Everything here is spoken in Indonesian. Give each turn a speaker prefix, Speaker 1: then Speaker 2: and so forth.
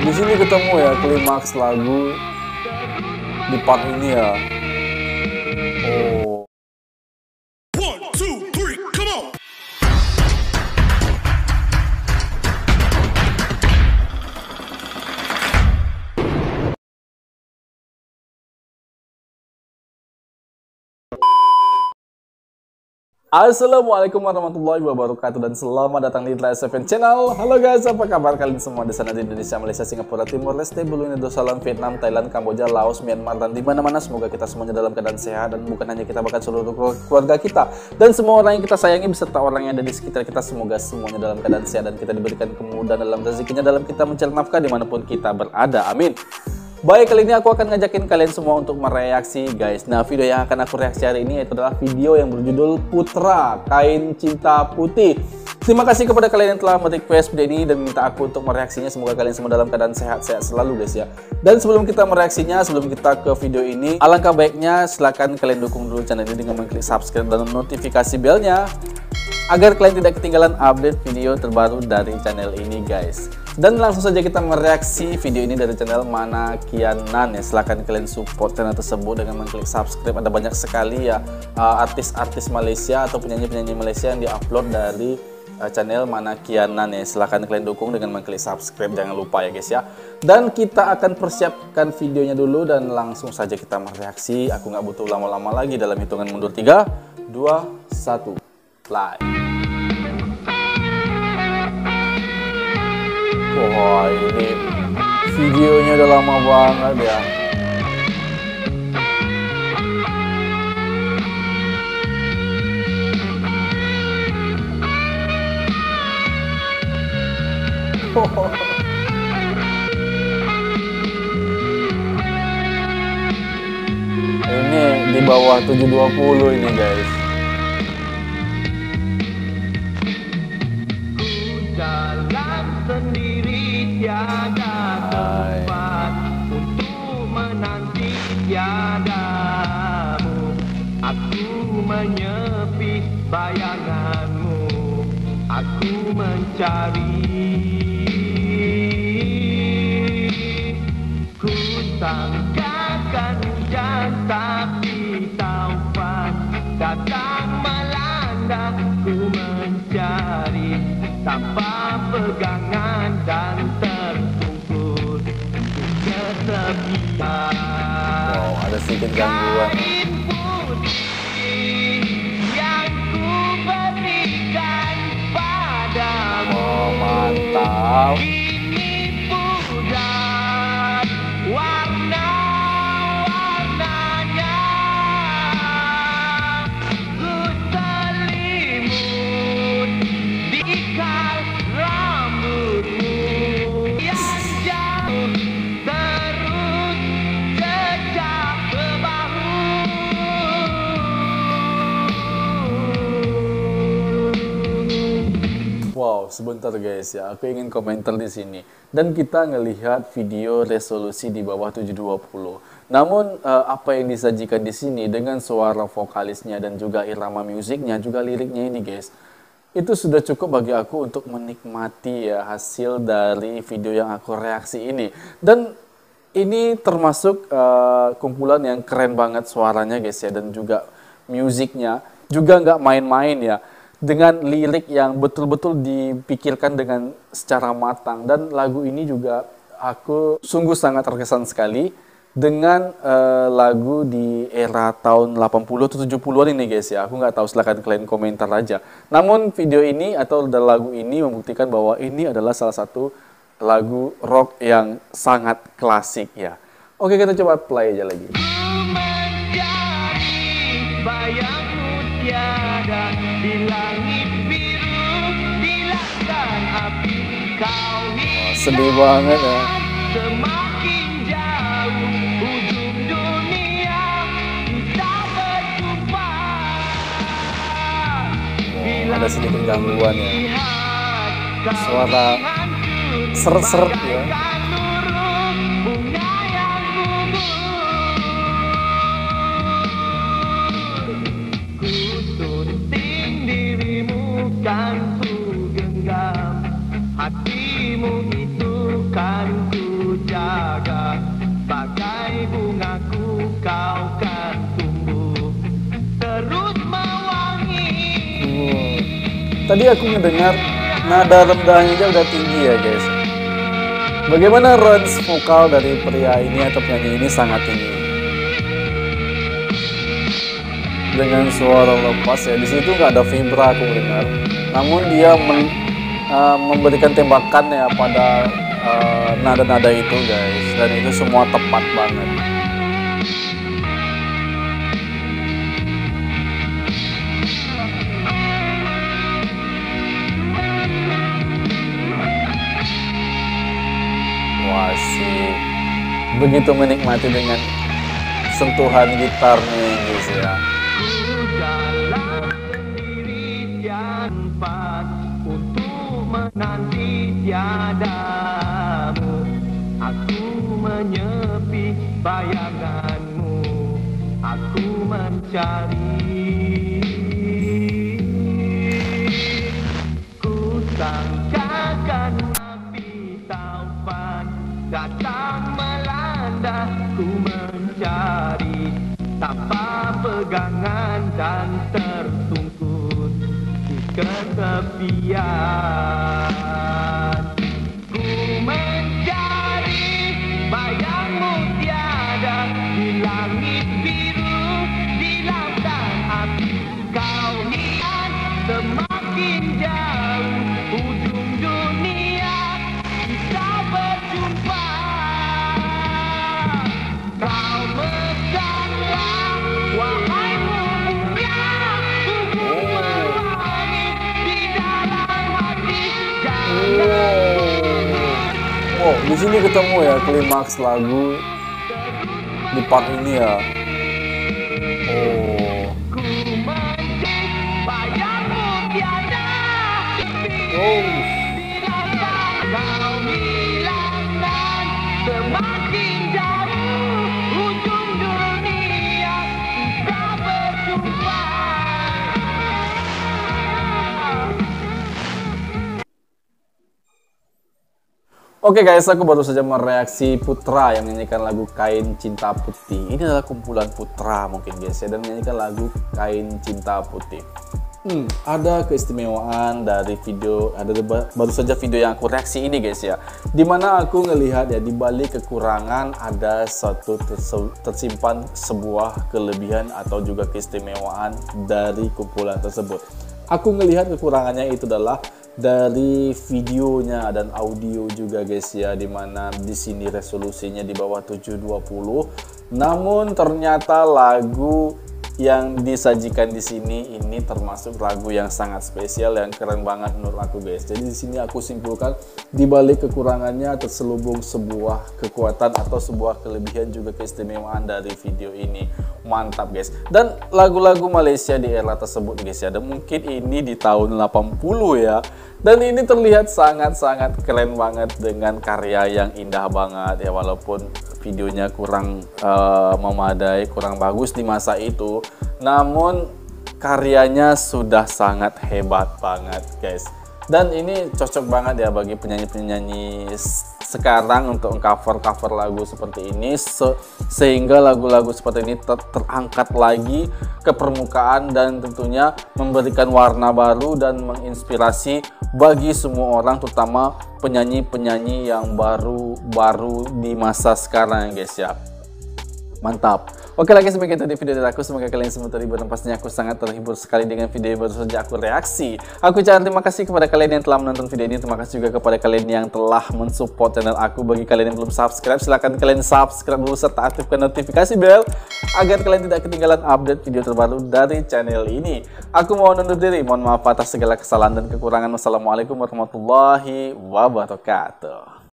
Speaker 1: Di sini ketemu ya klimaks lagu di part ini ya. Oh.
Speaker 2: One, two, three, come on.
Speaker 1: Assalamualaikum warahmatullahi wabarakatuh dan selamat datang di Try7 Channel. Halo guys, apa kabar kalian semua di sana di Indonesia, Malaysia, Singapura, Timur Leste, Brunei Darussalam, Vietnam, Thailand, Kamboja, Laos, Myanmar dan di mana-mana. Semoga kita semuanya dalam keadaan sehat dan bukan hanya kita, bahkan seluruh keluarga kita dan semua orang yang kita sayangi beserta orang yang ada di sekitar kita. Semoga semuanya dalam keadaan sehat dan kita diberikan kemudahan dalam rezekinya dalam kita mencari nafkah dimanapun kita berada. Amin. Baik, kali ini aku akan ngajakin kalian semua untuk mereaksi guys. Nah, video yang akan aku reaksi hari ini itu adalah video yang berjudul Putra Kain Cinta Putih. Terima kasih kepada kalian yang telah merequest video ini dan minta aku untuk mereaksinya. Semoga kalian semua dalam keadaan sehat-sehat selalu guys ya. Dan sebelum kita mereaksinya, sebelum kita ke video ini, alangkah baiknya silakan kalian dukung dulu channel ini dengan mengklik subscribe dan notifikasi belnya agar kalian tidak ketinggalan update video terbaru dari channel ini guys. Dan langsung saja kita mereaksi video ini dari channel Manakianan ya. Silahkan kalian support channel tersebut dengan mengklik subscribe. Ada banyak sekali ya artis-artis Malaysia atau penyanyi-penyanyi Malaysia yang diupload dari channel Manakianan ya. Silahkan kalian dukung dengan mengklik subscribe, jangan lupa ya guys ya. Dan kita akan persiapkan videonya dulu dan langsung saja kita mereaksi. Aku nggak butuh lama-lama lagi, dalam hitungan mundur 3, 2, 1, play. Wah, ini videonya udah lama banget ya. Ini di bawah 720 ini guys.
Speaker 3: Tiada tempat untuk menanti tiadamu. Aku menyepi bayanganmu, aku mencari. Ku sangkakan hujan tapi taufan datang melanda. Ku mencari tanpa pegangan dan tersungkur kesepian.
Speaker 1: Wow, ada sedikit gangguan.
Speaker 3: Kain putih yang ku berikan padamu.
Speaker 1: Oh, mantap.
Speaker 3: Ini pudar warna-warnanya. Ku selimut di ikal rambutmu yang jauh terus jejak ke bahu.
Speaker 1: Wow, sebentar guys ya, aku ingin komentar di sini. Dan kita ngelihat video resolusi di bawah 720. Namun apa yang disajikan di sini dengan suara vokalisnya dan juga irama musiknya, juga liriknya ini guys, itu sudah cukup bagi aku untuk menikmati ya hasil dari video yang aku reaksi ini. Dan ini termasuk kumpulan yang keren banget suaranya guys ya, dan juga musiknya juga nggak main-main ya, dengan lirik yang betul-betul dipikirkan dengan secara matang. Dan lagu ini juga aku sungguh sangat terkesan sekali dengan lagu di era tahun 80 atau 70-an ini guys ya. Aku nggak tahu, silahkan kalian komentar aja. Namun video ini atau lagu ini membuktikan bahwa ini adalah salah satu lagu rock yang sangat klasik ya. Oke, kita coba play aja lagi.
Speaker 3: Menjadi bayangmu tiada di langit biru, di lautan api kau hilang.
Speaker 1: Sedih banget ya.
Speaker 3: Semakin jauh ujung dunia kita berjumpa.
Speaker 1: Ada sedikit gangguan ya. Suara seret-seret ya.
Speaker 3: Kan ku genggam hatimu itu, kan ku
Speaker 1: Tadi aku ngedengar nada rendahnya aja udah tinggi ya guys. Bagaimana range vokal dari pria ini atau penyanyi ini sangat tinggi. Dengan suara lepas ya, di situ nggak ada vibra aku dengar. Namun dia memberikan tembakan ya pada nada-nada itu guys, dan itu semua tepat banget. Wah sih, begitu menikmati dengan sentuhan gitarnya guys ya.
Speaker 3: Jalan sendiri tempat untuk menanti tiadamu. Aku menyepi bayanganmu, aku mencari. Ku sangkakan api taufan datang melanda, ku mencari tanpa pegangan dan tersungkur di kesepian. Ku mencari bayangmu tiada di langit biru, di lautan api. Kau lihat semakin jauh ujung dunia, kita berjumpa. Kau mekanlah wahai mulia, tubuh mewangi di dalam hati.
Speaker 1: Oh, di sini ketemu ya klimaks lagu di part ini ya. Oh.
Speaker 3: Ku mencari bayangmu tiada.
Speaker 1: Oh.
Speaker 3: Kau hilangkan semakin jauh ujung dunia, kita berjumpa.
Speaker 1: Oke guys, aku baru saja mereaksi Putra yang menyanyikan lagu Kain Cinta Putih. Ini adalah kumpulan Putra mungkin guys ya, dan menyanyikan lagu Kain Cinta Putih. Ada keistimewaan dari video, baru saja video yang aku reaksi ini guys ya, dimana aku ngelihat ya di balik kekurangan ada tersimpan sebuah kelebihan atau juga keistimewaan dari kumpulan tersebut. Aku ngelihat kekurangannya itu adalah dari videonya dan audio juga guys ya, dimana di sini resolusinya di bawah 720. Namun ternyata lagu yang disajikan di sini ini termasuk lagu yang sangat spesial, yang keren banget menurut aku guys. Jadi di sini aku simpulkan di balik kekurangannya terselubung sebuah kekuatan atau sebuah kelebihan juga keistimewaan dari video ini. Mantap guys. Dan lagu-lagu Malaysia di era tersebut guys ya, dan mungkin ini di tahun 80 ya. Dan ini terlihat sangat-sangat keren banget dengan karya yang indah banget ya, walaupun videonya kurang memadai, kurang bagus di masa itu, namun karyanya sudah sangat hebat banget guys. Dan ini cocok banget ya bagi penyanyi-penyanyi sekarang untuk cover lagu seperti ini, sehingga lagu-lagu seperti ini terangkat lagi ke permukaan dan tentunya memberikan warna baru dan menginspirasi bagi semua orang, terutama penyanyi-penyanyi yang baru di masa sekarang guys ya. Mantap. Oke, lagi sebagian tadi video dari aku, semoga kalian semua terhibur, dan pastinya aku sangat terhibur sekali dengan video yang baru saja aku reaksi. Aku ucapkan terima kasih kepada kalian yang telah menonton video ini, terima kasih juga kepada kalian yang telah mensupport channel aku. Bagi kalian yang belum subscribe, silahkan kalian subscribe dulu serta aktifkan notifikasi bell agar kalian tidak ketinggalan update video terbaru dari channel ini. Aku mau undur diri, mohon maaf atas segala kesalahan dan kekurangan. Wassalamualaikum warahmatullahi wabarakatuh.